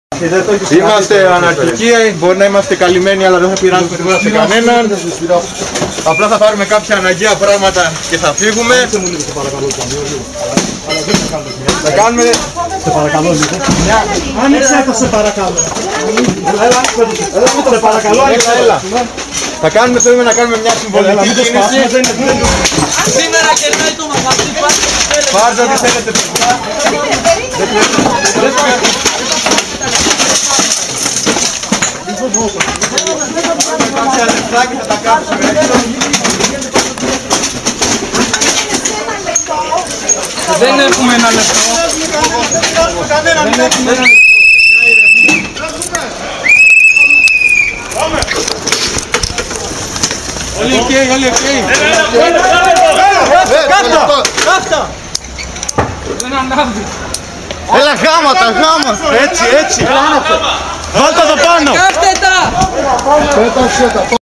Είμαστε αναρχικοί, μπορεί να είμαστε καλυμμένοι αλλά δεν θα πειράζουμε τίποτα σε κανέναν. Απλά θα πάρουμε κάποια αναγκαία πράγματα και θα φύγουμε. Θα κάνουμε... Σε παρακαλώ λίγο. Άνοιξε το σε παρακαλώ. Σε παρακαλώ, Έλα. Θα κάνουμε, θέλουμε να κάνουμε μια συμβολική κίνηση. Σήμερα κερνάει το μαγαζί, Πάρτε ό,τι θέλετε. Κάποια λεφτά και θα τα κάψουμε έξω. Δεν έχουμε ένα λεπτό. Όλοι οκ, όλοι οκ. Κάθτα! Δεν ανάβει. Έλα γάματα, γάματα. Έτσι, έτσι. Βάλτε το πάνω. Κάθετε τα!